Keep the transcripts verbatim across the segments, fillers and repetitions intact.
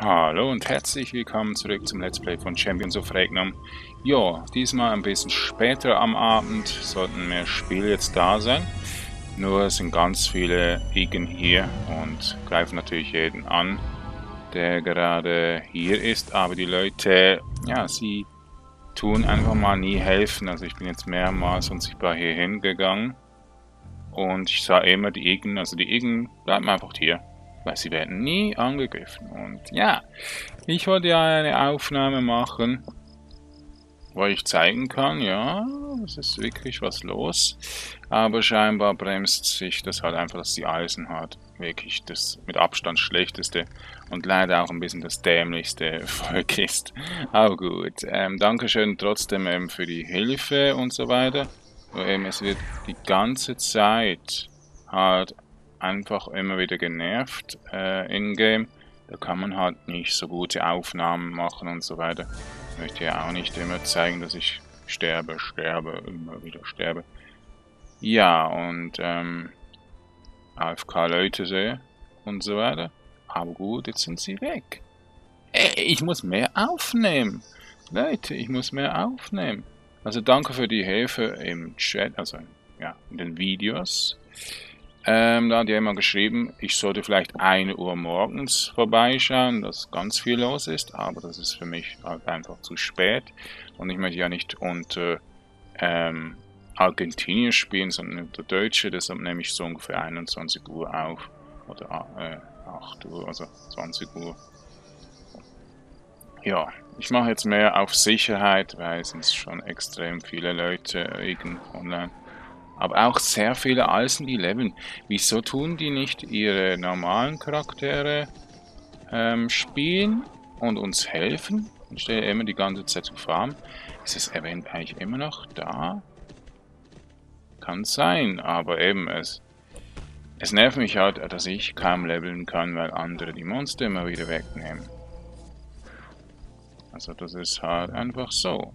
Hallo und herzlich willkommen zurück zum Let's Play von Champions of Regnum. Ja, diesmal ein bisschen später am Abend, sollten mehr Spiele jetzt da sein. Nur es sind ganz viele Igen hier und greifen natürlich jeden an, der gerade hier ist. Aber die Leute, ja, sie tun einfach mal nie helfen. Also ich bin jetzt mehrmals unsichtbar hier hingegangen und ich sah immer die Igen, also die Igen bleiben einfach hier, weil sie werden nie angegriffen. Und ja, ich wollte ja eine Aufnahme machen, wo ich zeigen kann, ja, es ist wirklich was los. Aber scheinbar bremst sich das halt einfach, dass die Eisenhart wirklich das mit Abstand schlechteste und leider auch ein bisschen das dämlichste Volk ist. Aber gut, ähm, Dankeschön trotzdem ähm, für die Hilfe und so weiter. Nur eben, es wird die ganze Zeit halt einfach immer wieder genervt äh, in-game. Da kann man halt nicht so gute Aufnahmen machen und so weiter. Ich möchte ja auch nicht immer zeigen, dass ich sterbe, sterbe, immer wieder sterbe. Ja, und ähm, A F K-Leute sehe und so weiter. Aber gut, jetzt sind sie weg. Ey, ich muss mehr aufnehmen. Leute, ich muss mehr aufnehmen. Also danke für die Hilfe im Chat, also ja, in den Videos. Ähm, da hat jemand geschrieben, ich sollte vielleicht eine Uhr morgens vorbeischauen, dass ganz viel los ist, aber das ist für mich halt einfach zu spät. Und ich möchte ja nicht unter ähm, Argentinier spielen, sondern unter Deutsche, deshalb nehme ich so ungefähr einundzwanzig Uhr auf. Oder äh, acht Uhr, also zwanzig Uhr. Ja, ich mache jetzt mehr auf Sicherheit, weil es sind schon extrem viele Leute online. Aber auch sehr viele Eisen, die leveln. Wieso tun die nicht ihre normalen Charaktere ähm, spielen und uns helfen? Ich stehe immer die ganze Zeit zu farmen. Ist das Event eigentlich immer noch da? Kann sein, aber eben, es, es nervt mich halt, dass ich kaum leveln kann, weil andere die Monster immer wieder wegnehmen. Also das ist halt einfach so.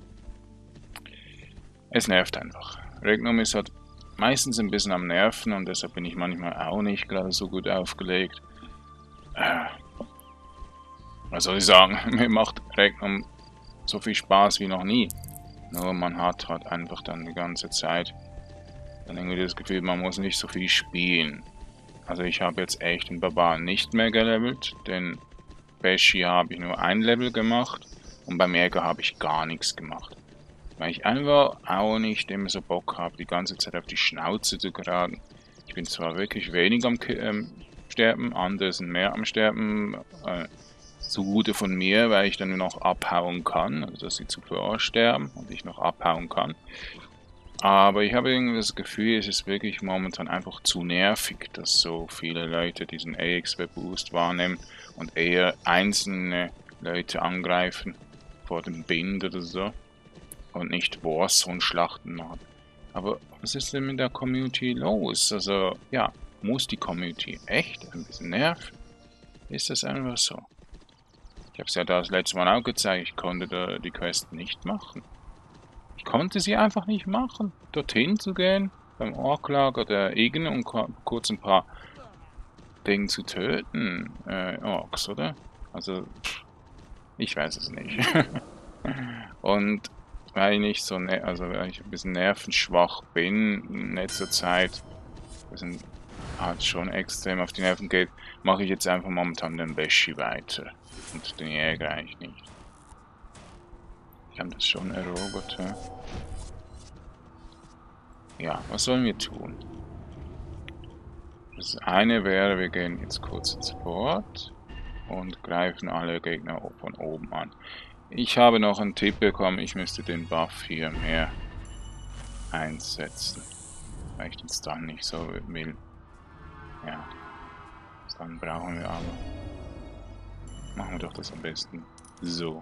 Es nervt einfach. Regnum ist halt meistens ein bisschen am Nerven und deshalb bin ich manchmal auch nicht gerade so gut aufgelegt. Äh, was soll ich sagen? Mir macht Regnum so viel Spaß wie noch nie. Nur man hat halt einfach dann die ganze Zeit dann irgendwie das Gefühl, man muss nicht so viel spielen. Also ich habe jetzt echt den Barbaren nicht mehr gelevelt, den Beshi habe ich nur ein Level gemacht und beim Jäger habe ich gar nichts gemacht. Weil ich einfach auch nicht immer so Bock habe, die ganze Zeit auf die Schnauze zu geraten. Ich bin zwar wirklich wenig am ähm, Sterben, andere sind mehr am Sterben, äh, zugute von mir, weil ich dann nur noch abhauen kann, also dass sie zuvor sterben und ich noch abhauen kann. Aber ich habe irgendwie das Gefühl, es ist wirklich momentan einfach zu nervig, dass so viele Leute diesen A X P-Boost wahrnehmen und eher einzelne Leute angreifen vor dem Bind oder so und nicht Warzone-Schlachten machen. Aber was ist denn mit der Community los? Also, ja, muss die Community echt ein bisschen nerven? Ist das einfach so? Ich habe es ja das letzte Mal auch gezeigt, ich konnte da die Quest nicht machen. Ich konnte sie einfach nicht machen, dorthin zu gehen, beim Orklager der Igen und kurz ein paar Dinge zu töten. Äh, Orks, oder? Also, ich weiß es nicht. Und weil ich nicht so, ne also weil ich ein bisschen nervenschwach bin in letzter Zeit, das sind halt schon extrem auf die Nerven geht, mache ich jetzt einfach momentan den Beshi weiter und den Jäger eigentlich nicht. Ich habe das schon erobert, ja. Ja, was sollen wir tun? Das eine wäre, wir gehen jetzt kurz ins Fort und greifen alle Gegner von oben an. Ich habe noch einen Tipp bekommen, ich müsste den Buff hier mehr einsetzen, weil ich den Stun nicht so will. Ja, Stun brauchen wir aber. Machen wir doch das am besten so.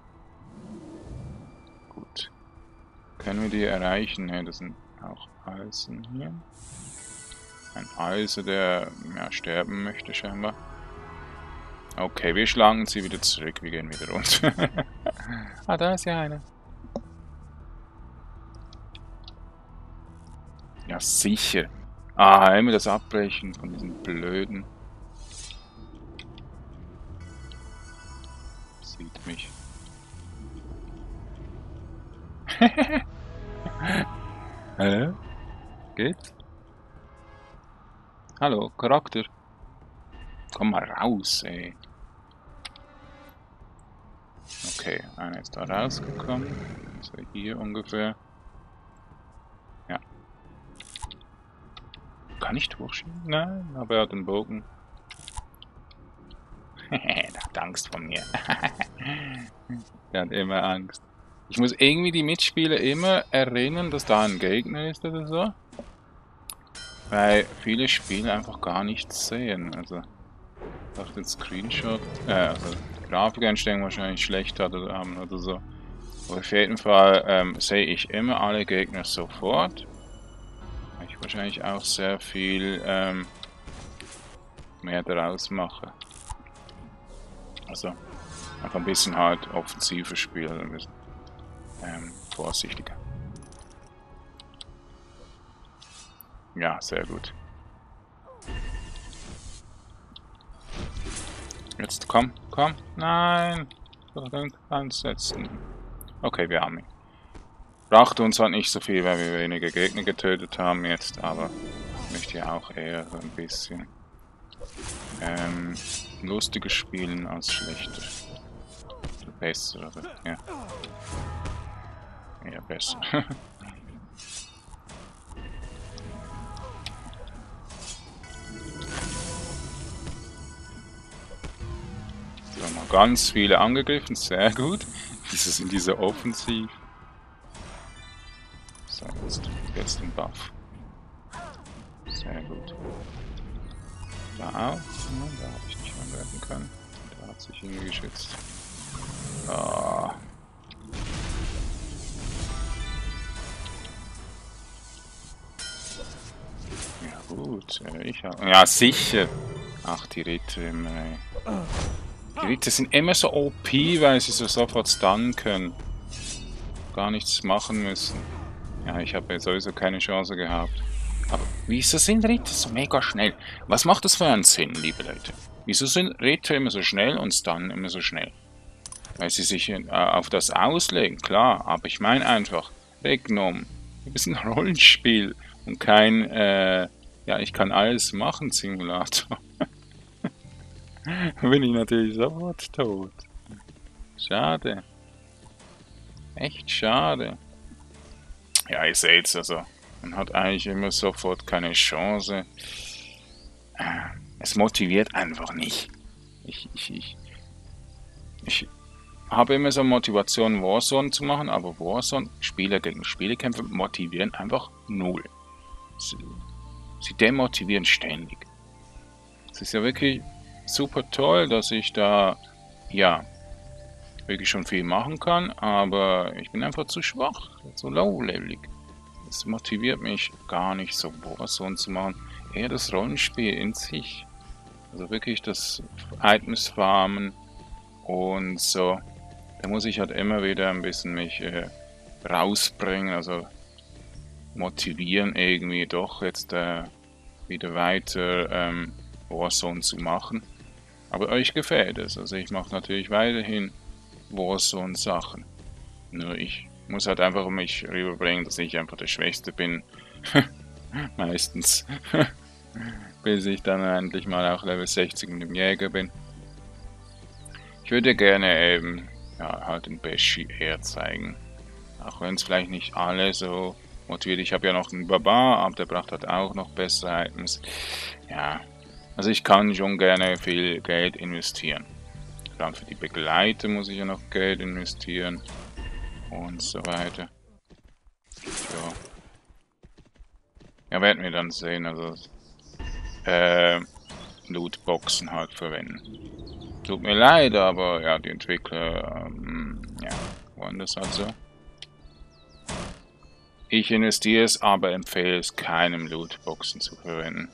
Gut. Können wir die erreichen? Ne, das sind auch Eisen hier. Ein Eise, der ja, sterben möchte scheinbar. Okay, wir schlagen sie wieder zurück. Wir gehen wieder runter. Ah, da ist ja einer. Ja, sicher. Ah, immer das Abbrechen von diesen blöden. Sieht mich. Hä? Geht's? Hallo, Charakter. Komm mal raus, ey. Okay, einer ist da rausgekommen. So hier ungefähr. Ja. Kann ich durchschieben? Nein, aber er hat einen Bogen. Der hat Angst vor mir. Der hat immer Angst. Ich muss irgendwie die Mitspieler immer erinnern, dass da ein Gegner ist oder so. Weil viele Spiele einfach gar nichts sehen. Also, ich dachte, den Screenshot, äh, also die Grafikeinstellung wahrscheinlich schlecht hat oder haben oder so. Aber auf jeden Fall ähm, sehe ich immer alle Gegner sofort. Weil ich wahrscheinlich auch sehr viel ähm, mehr daraus mache. Also, einfach ein bisschen halt offensiver spielen, ein bisschen ähm, vorsichtiger. Ja, sehr gut. Jetzt komm, komm. Nein. Ansetzen. Okay, wir haben ihn. Brachte uns halt nicht so viel, weil wir weniger Gegner getötet haben jetzt, aber ich möchte ja auch eher so ein bisschen ähm, lustiger spielen als schlechter. Oder besser, oder? Ja. Eher besser. So, mal ganz viele angegriffen, sehr gut. Wieso sind diese offensiv? So, jetzt, jetzt den Buff. Sehr gut. Da auch. Ja, da habe ich nicht angreifen können. Da hat sich irgendwie geschützt. Ah. Ja gut, äh, ich habe... Ja, sicher. Ach, die Ritter immer, ey. Die Ritter sind immer so O P, weil sie so sofort stunnen können. Gar nichts machen müssen. Ja, ich habe ja sowieso keine Chance gehabt. Aber wieso sind Ritter so mega schnell? Was macht das für einen Sinn, liebe Leute? Wieso sind Ritter immer so schnell und Stun immer so schnell? Weil sie sich äh, auf das auslegen, klar. Aber ich meine einfach, Regnum, das ist ein Rollenspiel und kein, äh, ja, ich kann alles machen, Simulator. Bin ich natürlich sofort tot. Schade. Echt schade. Ja, ihr seht's also. Man hat eigentlich immer sofort keine Chance. Es motiviert einfach nicht. Ich, ich, ich, ich habe immer so Motivation, Warzone zu machen, aber Warzone, Spieler gegen Spielekämpfe, motivieren einfach null. Sie, sie demotivieren ständig. Es ist ja wirklich super toll, dass ich da, ja, wirklich schon viel machen kann, aber ich bin einfach zu schwach, zu low-levelig. Das motiviert mich gar nicht, so Warzone zu machen. Eher das Rollenspiel in sich. Also wirklich das Items farmen und so. Da muss ich halt immer wieder ein bisschen mich äh, rausbringen, also motivieren irgendwie doch jetzt äh, wieder weiter ähm, Warzone zu machen. Aber euch gefällt es. Also ich mache natürlich weiterhin Warzone-Sachen. Nur ich muss halt einfach mich rüberbringen, dass ich einfach der Schwächste bin. Meistens. Bis ich dann endlich mal auch Level sechzig mit dem Jäger bin. Ich würde gerne eben ja, halt den Beshi eher zeigen. Auch wenn es vielleicht nicht alle so motiviert. Ich habe ja noch einen Barbar, aber der braucht halt auch noch bessere Items. Ja, also ich kann schon gerne viel Geld investieren. Dann für die Begleiter muss ich ja noch Geld investieren. Und so weiter. Ja. Ja, werden wir dann sehen. Also, äh, Lootboxen halt verwenden. Tut mir leid, aber ja, die Entwickler, ähm, ja, wollen das halt so. Ich investiere es, aber empfehle es keinem Lootboxen zu verwenden.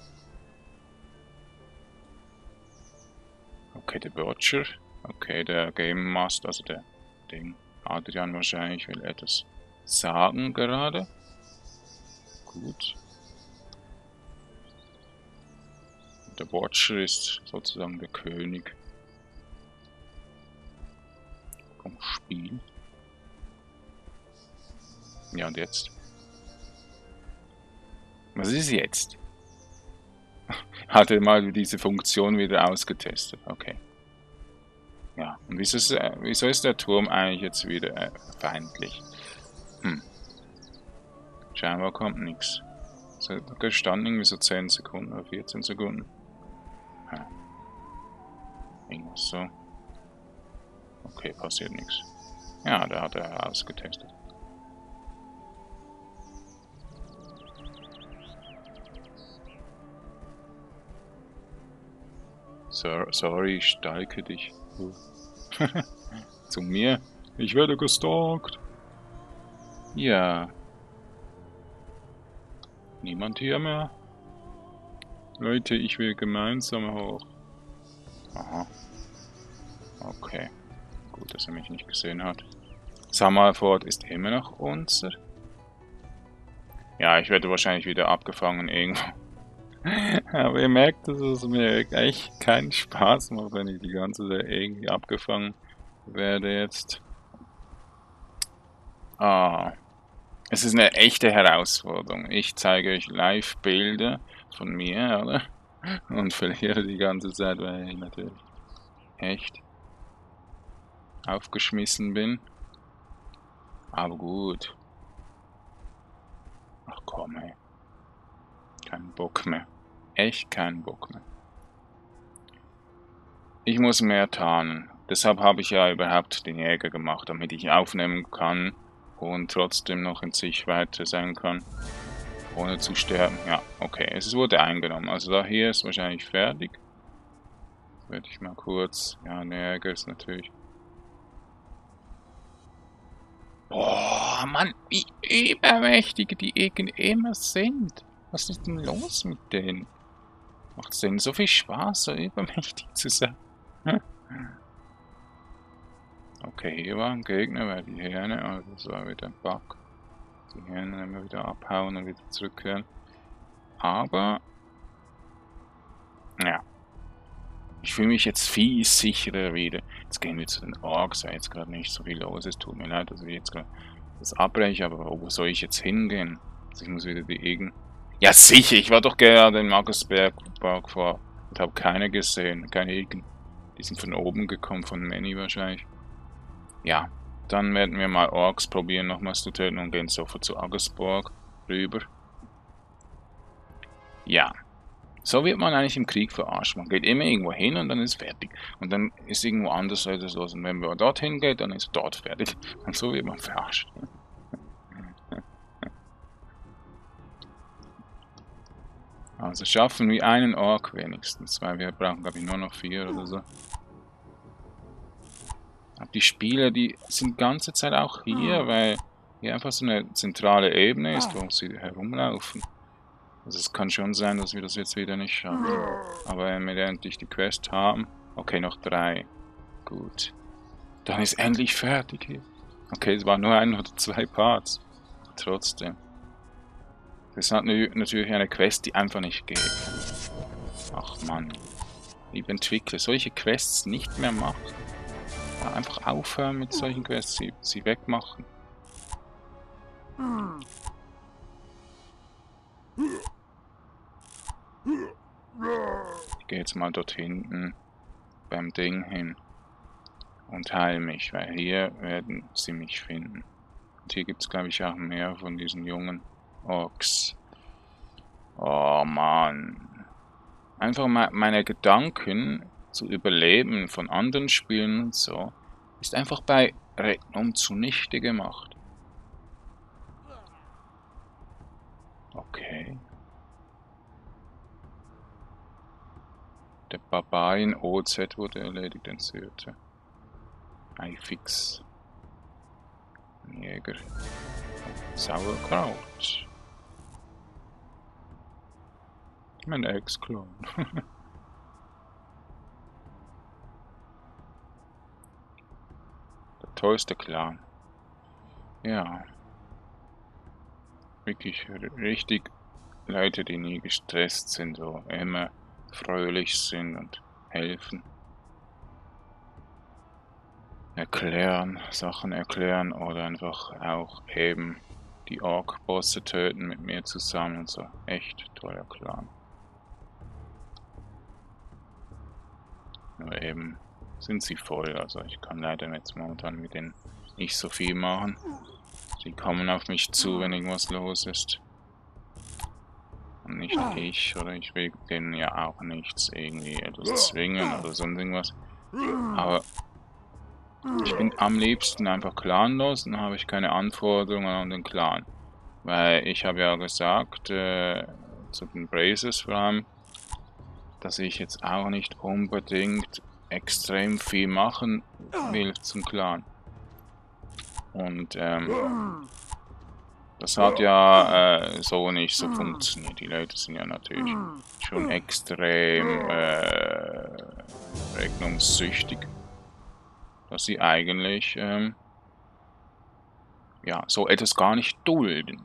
Okay, der Butcher. Okay, der Game Master, also der Ding. Adrian wahrscheinlich will etwas sagen gerade. Gut. Der Watcher ist sozusagen der König. Komm, Spiel. Ja, und jetzt? Was ist jetzt? Hat er mal diese Funktion wieder ausgetestet. Okay. Ja, und wieso ist, äh, wieso ist der Turm eigentlich jetzt wieder äh, feindlich? Hm. Scheinbar kommt nichts. So, gestanden irgendwie so zehn Sekunden oder vierzehn Sekunden. Ja. Irgendwas so. Okay, passiert nichts. Ja, da hat er ausgetestet. So, sorry, ich steige dich. Zu mir? Ich werde gestalkt. Ja. Niemand hier mehr? Leute, ich will gemeinsam hoch. Aha. Okay. Gut, dass er mich nicht gesehen hat. Summerford ist immer noch unser. Ja, ich werde wahrscheinlich wieder abgefangen irgendwo. Aber ihr merkt, dass es mir echt keinen Spaß macht, wenn ich die ganze Zeit irgendwie abgefangen werde jetzt. Ah. Es ist eine echte Herausforderung. Ich zeige euch Live-Bilder von mir, oder? Und verliere die ganze Zeit, weil ich natürlich echt aufgeschmissen bin. Aber gut. Ach komm, ey. Kein Bock mehr. Echt keinen Bock mehr. Ich muss mehr tarnen. Deshalb habe ich ja überhaupt den Jäger gemacht, damit ich aufnehmen kann und trotzdem noch in Sichtweite sein kann, ohne zu sterben. Ja, okay, es wurde eingenommen. Also da hier ist wahrscheinlich fertig. Werde ich mal kurz... Ja, der Jäger ist natürlich... Boah, Mann, wie übermächtig die irgendwie immer sind. Was ist denn los mit denen? Macht es denen so viel Spaß, so übermächtig zu sein? Okay, hier war ein Gegner, weil die Hähne, also das war wieder ein Bug. Die Hähne immer wieder abhauen und wieder zurückkehren. Aber, ja, ich fühle mich jetzt viel sicherer wieder. Jetzt gehen wir zu den Orks, weil jetzt gerade nicht so viel los ist. Tut mir leid, dass ich jetzt gerade das abbreche, aber wo soll ich jetzt hingehen? Also ich muss wieder die Egen... Ja sicher, ich war doch gerade in Maggersberg vor und habe keine gesehen, keine Egen. Die sind von oben gekommen, von Manny wahrscheinlich. Ja, dann werden wir mal Orks probieren, nochmals zu töten und gehen sofort zu Aggersborg rüber. Ja, so wird man eigentlich im Krieg verarscht. Man geht immer irgendwo hin und dann ist fertig. Und dann ist irgendwo anders etwas los. Und wenn man dorthin geht, dann ist dort fertig. Und so wird man verarscht. Also schaffen wir einen Ork wenigstens, weil wir brauchen, glaube ich, nur noch vier oder so. Aber die Spieler, die sind die ganze Zeit auch hier, weil hier einfach so eine zentrale Ebene ist, wo sie herumlaufen. Also es kann schon sein, dass wir das jetzt wieder nicht schaffen. Aber wenn wir endlich die Quest haben... Okay, noch drei. Gut. Dann ist endlich fertig hier. Okay, es waren nur ein oder zwei Parts. Trotzdem. Das hat natürlich eine Quest, die einfach nicht geht. Ach Mann. Liebe Entwickler, solche Quests nicht mehr machen. Ja, einfach aufhören mit solchen Quests, sie, sie wegmachen. Ich gehe jetzt mal dort hinten beim Ding hin und heile mich, weil hier werden sie mich finden. Und hier gibt es, glaube ich, auch mehr von diesen jungen Orks. Oh Mann. Einfach mal meine Gedanken zu überleben von anderen Spielen und so, ist einfach bei Regnum zunichte gemacht. Okay. Der Barbarien O Z wurde erledigt, entzürte. iFix. Jäger. Sauerkraut. Mein Ex-Klon. Der tollste Clan. Ja. Wirklich richtig Leute, die nie gestresst sind, so immer fröhlich sind und helfen. erklären, Sachen erklären oder einfach auch eben die Ork-Bosse töten mit mir zusammen und so. Echt toller Clan. Nur eben sind sie voll, also ich kann leider jetzt momentan mit denen nicht so viel machen. Sie kommen auf mich zu, wenn irgendwas los ist. Und nicht ich, oder ich will denen ja auch nichts irgendwie etwas zwingen oder sonst irgendwas. Aber ich bin am liebsten einfach clanlos, dann habe ich keine Anforderungen an den Clan. Weil ich habe ja gesagt, äh, zu den Brazers vor allem, dass ich jetzt auch nicht unbedingt extrem viel machen will zum Clan. Und ähm, das hat ja äh, so nicht so funktioniert. Die Leute sind ja natürlich schon extrem äh, regnungssüchtig, dass sie eigentlich ähm, ja so etwas gar nicht dulden.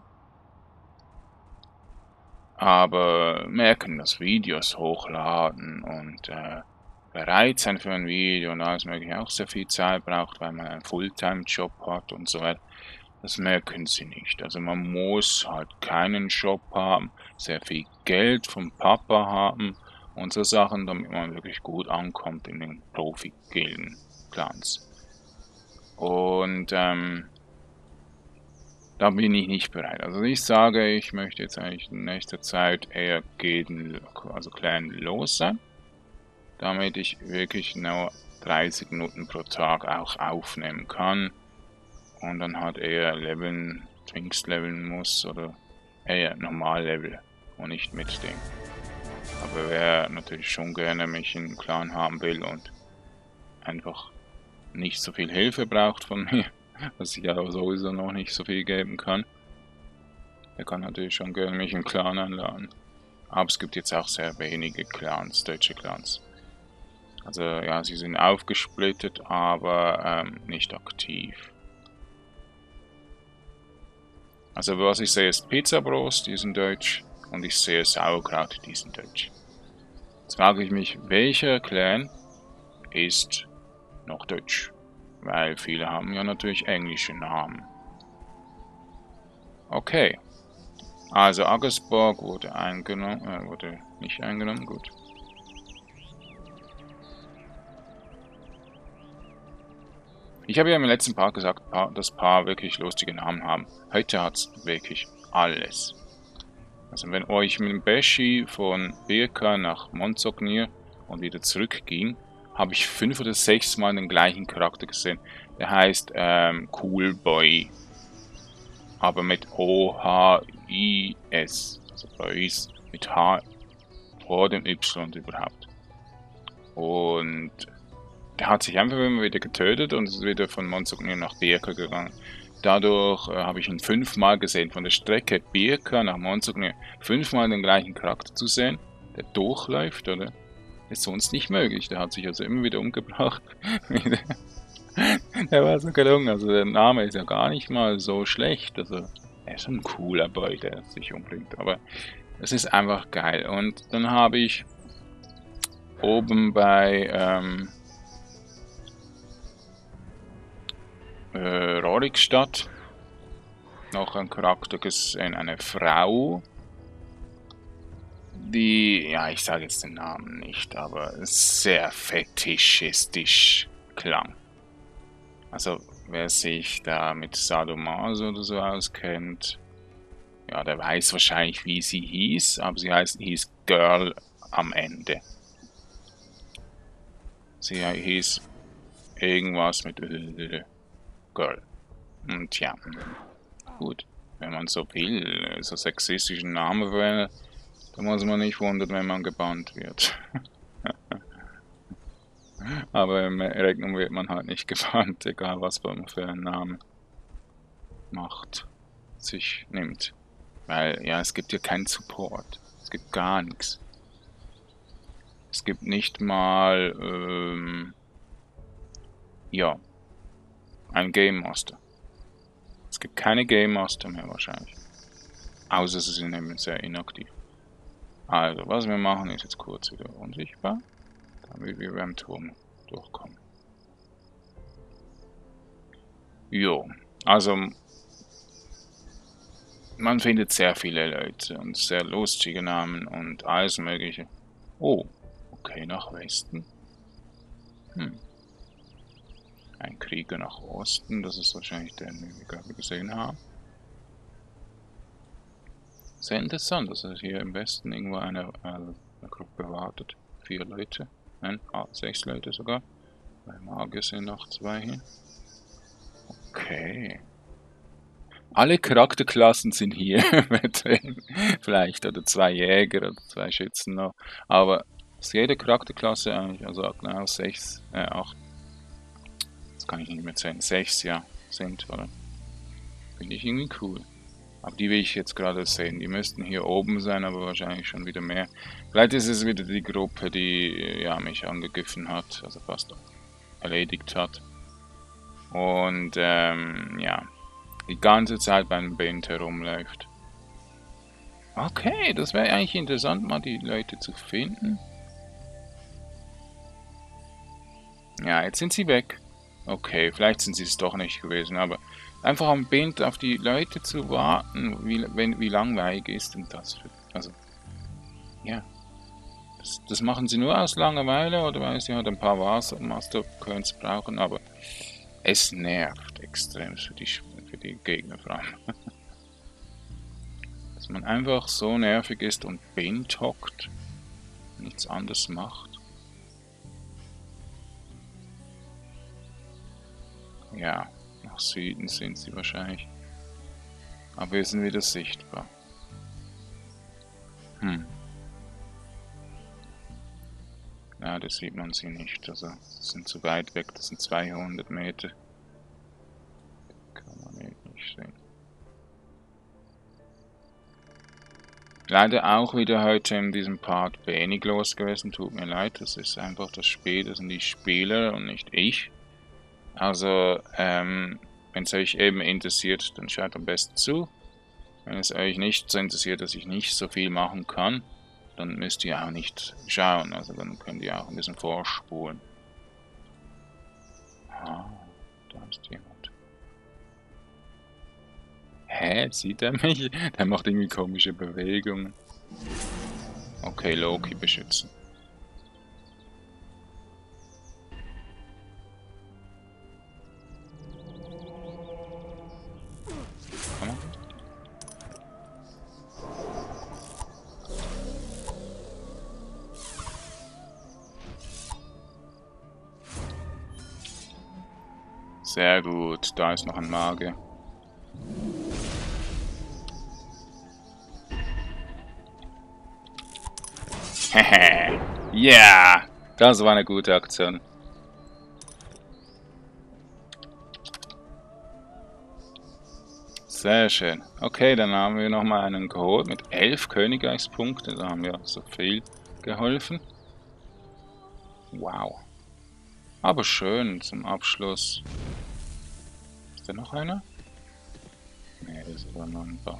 Aber merken, dass Videos hochladen und äh, bereit sein für ein Video und alles mögliche auch sehr viel Zeit braucht, weil man einen Fulltime-Job hat und so weiter. Das merken sie nicht. Also man muss halt keinen Job haben, sehr viel Geld vom Papa haben und so Sachen, damit man wirklich gut ankommt in den Profi-Gilden-Clans. Und ähm, da bin ich nicht bereit. Also ich sage, ich möchte jetzt eigentlich in nächster Zeit eher Gilden, also Clan los sein, damit ich wirklich nur dreißig Minuten pro Tag auch aufnehmen kann. Und dann halt eher leveln, Twinks leveln muss oder eher normal Level und nicht mit dem. Aber wer natürlich schon gerne mich in Clan haben will und einfach nicht so viel Hilfe braucht von mir, was ich aber sowieso noch nicht so viel geben kann, der kann natürlich schon gerne mich im Clan einladen. Aber es gibt jetzt auch sehr wenige Clans, deutsche Clans. Also ja, sie sind aufgesplittet, aber ähm, nicht aktiv. Also was ich sehe ist Pizzabrot, die sind deutsch, und ich sehe Sauerkraut, die sind deutsch. Jetzt frage ich mich, welcher Clan ist noch deutsch? Weil viele haben ja natürlich englische Namen. Okay. Also Aggersborg wurde eingenommen, äh, wurde nicht eingenommen, gut. Ich habe ja im letzten Part gesagt, dass Paar wirklich lustige Namen haben. Heute hat es wirklich alles. Also wenn euch mit dem Beshi von Birka nach Monzognir und wieder zurückging, habe ich fünf oder sechs Mal den gleichen Charakter gesehen. Der heißt ähm, Cool Boy. Aber mit O H I S. Also bei uns mit H vor dem Y überhaupt. Und der hat sich einfach immer wieder getötet und ist wieder von Monzognir nach Birka gegangen. Dadurch äh, habe ich ihn fünfmal gesehen. Von der Strecke Birka nach Monzognir fünfmal den gleichen Charakter zu sehen, der durchläuft, oder? Ist sonst nicht möglich. Der hat sich also immer wieder umgebracht. Der war so gelungen. Also der Name ist ja gar nicht mal so schlecht. Also er ist ein cooler Boy, der sich umbringt. Aber es ist einfach geil. Und dann habe ich oben bei ähm, äh, Rorikstadt noch einen Charakter gesehen, eine Frau, die, ja, ich sage jetzt den Namen nicht, aber sehr fetischistisch klang. Also, wer sich da mit Sadomaso oder so auskennt, ja, der weiß wahrscheinlich, wie sie hieß, aber sie heißt, hieß Girl am Ende. Sie hieß irgendwas mit Girl. Und ja, gut, wenn man so will, so sexistischen Namen verwendet, da muss man nicht wundern, wenn man gebannt wird. Aber im Regnum wird man halt nicht gebannt, egal was man für einen Namen macht, sich nimmt. Weil, ja, es gibt ja keinen Support. Es gibt gar nichts. Es gibt nicht mal, ähm, ja, einen Game Master. Es gibt keine Game Master mehr wahrscheinlich. Außer sie sind eben sehr inaktiv. Also, was wir machen, ist jetzt kurz wieder unsichtbar, damit wir beim Turm durchkommen. Jo, also man findet sehr viele Leute und sehr lustige Namen und alles mögliche. Oh, okay, nach Westen. Hm. Ein Krieger nach Osten, das ist wahrscheinlich der, den wir gerade gesehen haben. Sehr interessant, dass es hier im Westen irgendwo eine, äh, eine Gruppe wartet. Vier Leute, nein, ah, sechs Leute sogar. Bei Magier sind noch zwei hier. Okay. Alle Charakterklassen sind hier drin. Vielleicht, oder zwei Jäger oder zwei Schützen noch. Aber aus jeder Charakterklasse eigentlich, also genau sechs, äh, acht, das kann ich nicht mehr zählen, sechs, ja, sind, oder? Finde ich irgendwie cool. Aber die will ich jetzt gerade sehen. Die müssten hier oben sein, aber wahrscheinlich schon wieder mehr. Vielleicht ist es wieder die Gruppe, die ja, mich angegriffen hat, also fast erledigt hat. Und ähm, ja, die ganze Zeit beim Band herumläuft. Okay, das wäre eigentlich interessant, mal die Leute zu finden. Ja, jetzt sind sie weg. Okay, vielleicht sind sie es doch nicht gewesen, aber einfach am Band auf die Leute zu warten, wie, wenn, wie langweilig ist denn das? Also, ja. Das, das machen sie nur aus Langeweile oder weil sie halt ein paar Master-Coins brauchen, aber es nervt extrem für die, für die Gegner vor allem. Dass man einfach so nervig ist und Band hockt, nichts anderes macht. Ja, nach Süden sind sie wahrscheinlich. Aber wir sind wieder sichtbar. Hm. Ja, das sieht man sie nicht. Also, sie sind zu weit weg. Das sind zweihundert Meter. Kann man nicht sehen. Leider auch wieder heute in diesem Part wenig los gewesen. Tut mir leid. Das ist einfach das Spiel. Das sind die Spieler und nicht ich. Also, ähm, wenn es euch eben interessiert, dann schaut am besten zu. Wenn es euch nicht so interessiert, dass ich nicht so viel machen kann, dann müsst ihr auch nicht schauen. Also dann könnt ihr auch ein bisschen vorspulen. Ah, da ist jemand. Hä? Sieht er mich? Der macht irgendwie komische Bewegungen. Okay, Loki beschützen. Komm mal. Sehr gut, da ist noch ein Magier. Hehe, ja, das war eine gute Aktion. Sehr schön. Okay, dann haben wir nochmal einen geholt mit elf Königreichspunkten. Da haben wir so viel geholfen. Wow. Aber schön zum Abschluss. Ist da noch einer? Ne, das ist aber nur ein Bach.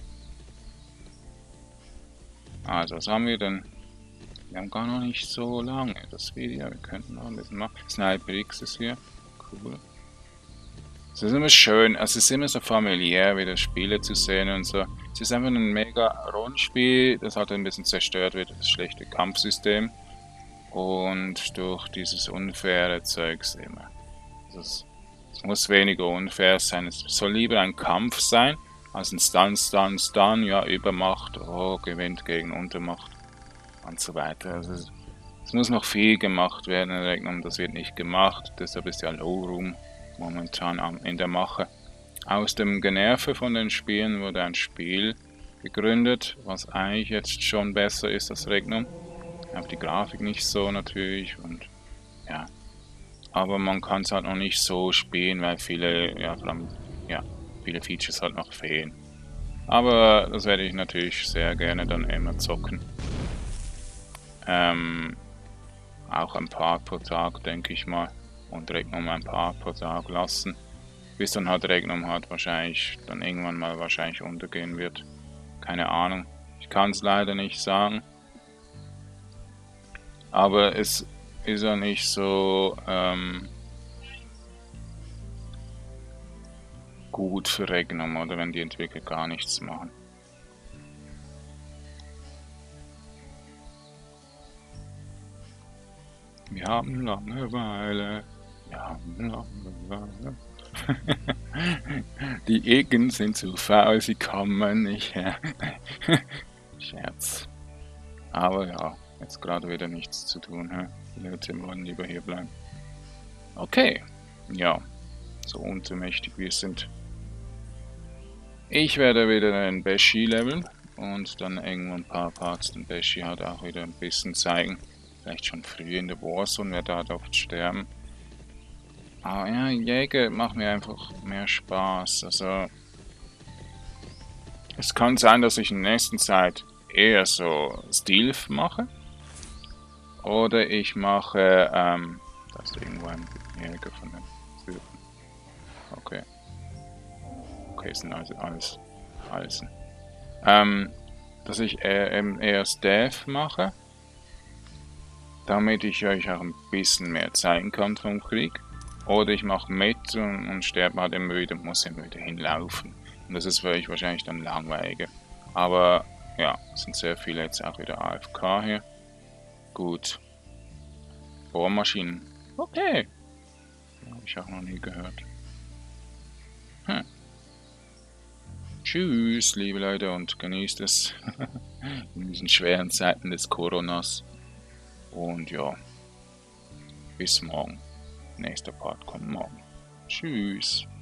Also, was haben wir denn? Wir haben gar noch nicht so lange das Video. Wir könnten noch ein bisschen machen. Sniper X ist hier. Cool. Es ist immer schön, es ist immer so familiär, wieder Spiele zu sehen und so. Es ist einfach ein mega Rollenspiel, das halt ein bisschen zerstört wird, das schlechte Kampfsystem. Und durch dieses unfaire Zeugs immer. Es muss weniger unfair sein. Es soll lieber ein Kampf sein, als ein Stun, Stun, Stun, ja, Übermacht, oh, gewinnt gegen Untermacht und so weiter. Also es, es muss noch viel gemacht werden in Regnum, das wird nicht gemacht, deshalb ist ja Low Room momentan in der Mache. Aus dem Generve von den Spielen wurde ein Spiel gegründet, was eigentlich jetzt schon besser ist als Regnum. Auch die Grafik nicht so natürlich und ja. Aber man kann es halt noch nicht so spielen, weil viele, ja, vor allem, ja, viele Features halt noch fehlen. Aber das werde ich natürlich sehr gerne dann immer zocken. Ähm, auch ein paar pro Tag, denke ich mal. Und Regnum ein paar pro Tag lassen. Bis dann halt Regnum halt wahrscheinlich dann irgendwann mal wahrscheinlich untergehen wird. Keine Ahnung. Ich kann es leider nicht sagen. Aber es ist ja nicht so, ähm, gut für Regnum, oder wenn die Entwickler gar nichts machen. Wir haben Langeweile. Wir haben Langeweile. Die Egen sind zu faul, sie kommen nicht her. Scherz. Aber ja, jetzt gerade wieder nichts zu tun. He? Die Leute wollen lieber hier bleiben. Okay. Ja, so untermächtig wir sind. Ich werde wieder den Beshi leveln und dann irgendwann ein paar Parts den Beshi halt auch wieder ein bisschen zeigen. Vielleicht schon früh in der Warzone, wer da oft sterben. Aber ja, Jäger macht mir einfach mehr Spaß. Also es kann sein, dass ich in der nächsten Zeit eher so Stealth mache. Oder ich mache, ähm, da ist irgendwo ein Jäger von den Typen. Okay. Okay, sind also alles, alles. Ähm, dass ich eher, eher Stealth mache. Damit ich euch auch ein bisschen mehr zeigen kann vom Krieg. Oder ich mache mit und, und sterbe halt immer wieder, muss immer wieder hinlaufen. Und das ist für euch wahrscheinlich dann langweiliger. Aber ja, es sind sehr viele jetzt auch wieder A F K hier. Gut. Bohrmaschinen. Okay. Habe ich auch noch nie gehört. Hm. Tschüss, liebe Leute, und genießt es in diesen schweren Zeiten des Coronas. Und ja, bis morgen. Nächster Part kommt morgen. Tschüss.